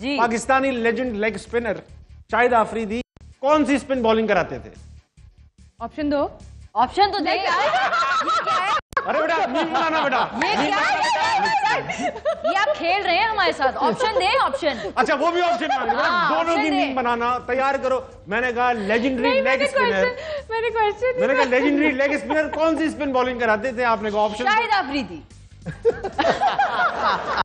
जी। Pakistani legend leg spinner Shahid Afridi कौन सी spin bowling कराते थे? ऑप्शन दो। ऑप्शन तो दे यार। अरे बेटा मीम बनाना बेटा। ये क्या है? ये आप खेल रहे हैं हमारे साथ। ऑप्शन दे, ऑप्शन। अच्छा वो भी ऑप्शन मांग रहे हैं। दोनों की मीम बनाना तैयार करो। मैंने कहा लेजेंडरी लेग स्पिनर। मैंने कहा लेजेंडरी लेग स्पिनर कौन सी स्पिन बॉलिंग कराते थे? आपने कहा ऑप्शन शाहिद आफरीदी।